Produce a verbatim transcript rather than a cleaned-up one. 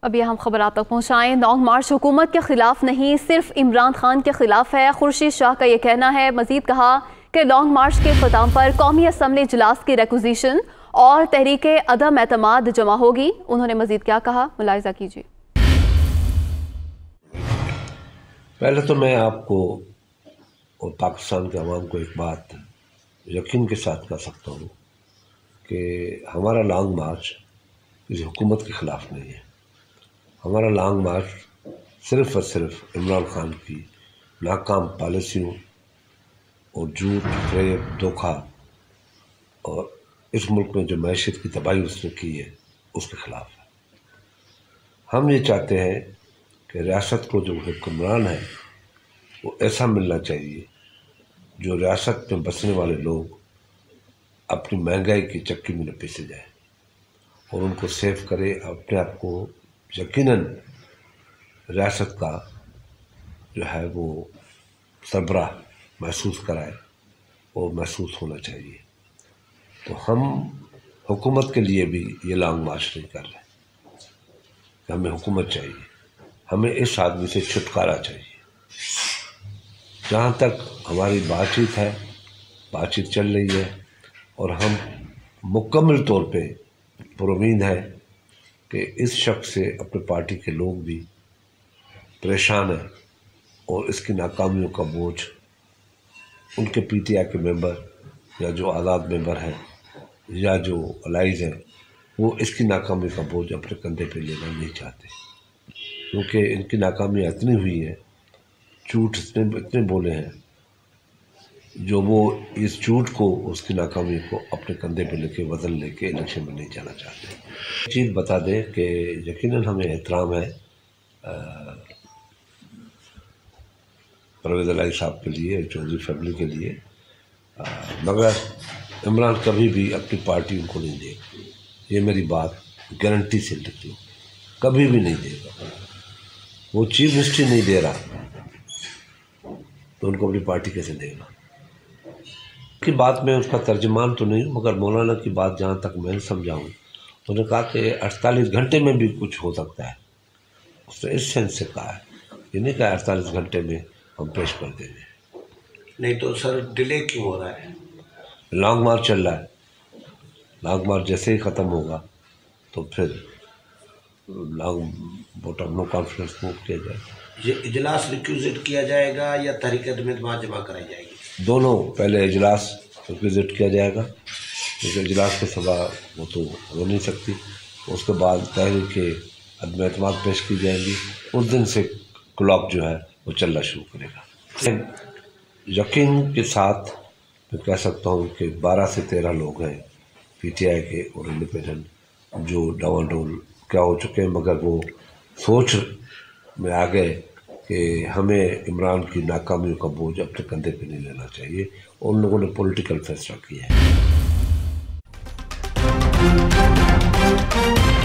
ابھی ہم خبرات تک پہنچائیں۔ لانگ مارچ حکومت کے خلاف نہیں، صرف عمران خان کے خلاف ہے، خورشید شاہ کا یہ کہنا ہے۔ مزید کہا کہ لانگ مارچ کے اختتام پر قومی اسمبلی اجلاس کی ریکوزیشن اور تحریک عدم اعتماد جمع ہوگی۔ انہوں نے مزید کیا کہا، ملاحظہ کیجیے۔ پہلے تو میں آپ کو اور پاکستان کے عوام کو ایک بات یقین کے ساتھ کہہ سکتا ہوں کہ ہمارا لانگ مارچ کسی حکومت کے خلاف نہیں ہے۔ ہمارا لانگ مارچ صرف اور صرف عمران خان کی ناکام پالیسیوں اور جھوٹ، فریب، دھوکہ اور اس ملک میں جو معیشت کی تباہی اس نے کی ہے اس کے خلاف ہے۔ ہم یہ چاہتے ہیں کہ ریاست کو جو حکمران ہے وہ ایسا ملنا چاہیے جو ریاست میں بسنے والے لوگ اپنی مہنگائی کی چکی میں نہ پیسے جائیں اور ان کو سیو کرے، اپنے آپ کو یقیناً ریاست کا جو ہے وہ سربراہ محسوس کرائے اور محسوس ہونا چاہیے۔ تو ہم حکومت کے لیے بھی یہ لانگ مارچ نہیں کر رہے کہ ہمیں حکومت چاہیے، ہمیں اس آدمی سے چھٹکارا چاہیے۔ جہاں تک ہماری بات چیت ہے، بات چیت چل رہی ہے اور ہم مکمل طور پہ پرامید ہے کہ اس شخص سے اپنے پارٹی کے لوگ بھی پریشان ہیں اور اس کی ناکامیوں کا بوجھ ان کے پی ٹی آئی کے ممبر یا جو آزاد ممبر ہیں یا جو الائز ہیں وہ اس کی ناکامی کا بوجھ اپنے کندھے پہ لینا نہیں چاہتے، کیونکہ ان کی ناکامیاں اتنی ہوئی ہیں، جھوٹ اتنے اتنے بولے ہیں جو وہ اس جھوٹ کو، اس کی ناکامی کو اپنے کندھے پہ لے کے وزن لے کے الیکشن میں نہیں جانا چاہتے۔ ایک چیز بتا دیں کہ یقیناً ہمیں احترام ہے پرویز الہی صاحب کے لیے، چودھری فیملی کے لیے، مگر عمران کبھی بھی اپنی پارٹی ان کو نہیں دے گا، یہ میری بات گارنٹی سے لکھ لو، کبھی بھی نہیں دے گا۔ وہ چیف منسٹری نہیں دے رہا تو ان کو اپنی پارٹی کیسے دے گا؟ کی بات میں اس کا ترجمان تو نہیں ہوں، مگر مولانا کی بات جہاں تک میں سمجھاؤں، انہوں نے کہا کہ اڑتالیس گھنٹے میں بھی کچھ ہو سکتا ہے، اس نے اس سینس سے کہا ہے، یہ نہیں کہا اڑتالیس گھنٹے میں ہم پیش کر دیں گے۔ نہیں تو سر ڈیلے کیوں ہو رہا ہے؟ لانگ مارچ چل رہا ہے، لانگ مارچ جیسے ہی ختم ہوگا تو پھر long vote of no confidence move کیا جائے گا۔ یہ اجلاس ریکوزٹ کیا جائے گا یا تحریک عدم اعتماد جمع کرائی جائے گی؟ دونوں، پہلے اجلاس ریکوزٹ کیا جائے گا کیونکہ اجلاس کے سوا وہ تو ہو نہیں سکتی، اس کے بعد تحریک عدم اعتماد پیش کی جائیں گی، اس دن سے کلاک جو ہے وہ چلنا شروع کرے گا۔ یقین کے ساتھ میں کہہ سکتا ہوں کہ بارہ سے تیرہ لوگ ہیں پی ٹی آئی کے اور انڈیپینڈنٹ جو ڈاواں ڈول کیا ہو چکے ہیں، مگر وہ سوچ میں آ گئے کہ ہمیں عمران کی ناکامیوں کا بوجھ اپنے کندھے پہ نہیں لینا چاہیے، اور ان لوگوں نے پولیٹیکل فیصلہ کیا ہے۔